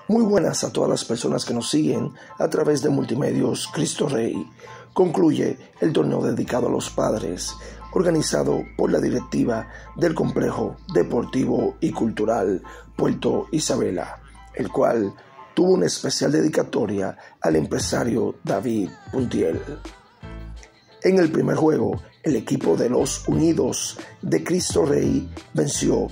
Muy buenas a todas las personas que nos siguen a través de Multimedios Cristo Rey. Concluye el torneo dedicado a los padres, organizado por la directiva del Complejo Deportivo y Cultural Puerto Isabela, el cual tuvo una especial dedicatoria al empresario David Puntiel. En el primer juego, el equipo de los Unidos de Cristo Rey venció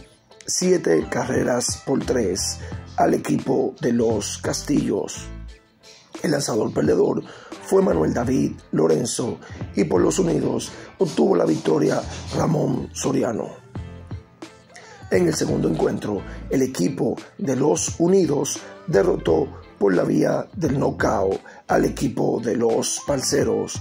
7-3 al equipo de los Castillos. El lanzador perdedor fue Manuel David Lorenzo y por los Unidos obtuvo la victoria Ramón Soriano. En el segundo encuentro, el equipo de los Unidos derrotó por la vía del nocaut al equipo de los Parceros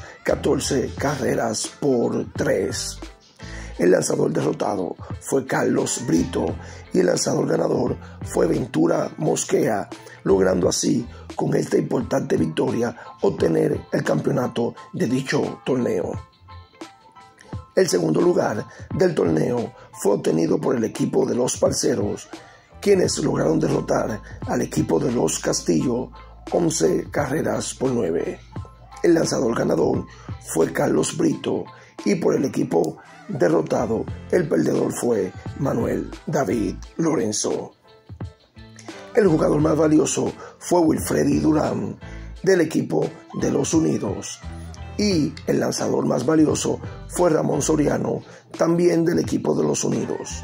14-3. El lanzador derrotado fue Carlos Brito y el lanzador ganador fue Ventura Mosquea, logrando así con esta importante victoria obtener el campeonato de dicho torneo. El segundo lugar del torneo fue obtenido por el equipo de los Parceros, quienes lograron derrotar al equipo de los Castillos 11-9. El lanzador ganador fue Carlos Brito y por el equipo derrotado, el perdedor fue Manuel David Lorenzo. El jugador más valioso fue Wilfredi Durán del equipo de los Unidos y el lanzador más valioso fue Ramón Soriano, también del equipo de los Unidos.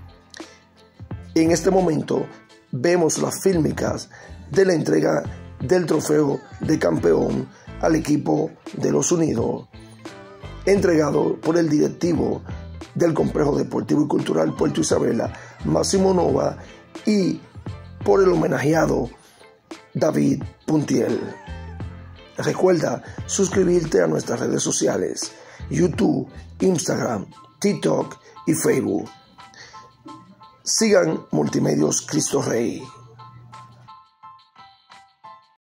En este momento vemos las fílmicas de la entrega del trofeo de campeón al equipo de los Unidos, entregado por el directivo del Complejo Deportivo y Cultural Puerto Isabela, Máximo Nova, y por el homenajeado David Puntiel. Recuerda suscribirte a nuestras redes sociales, YouTube, Instagram, TikTok y Facebook. Sigan Multimedios Cristo Rey.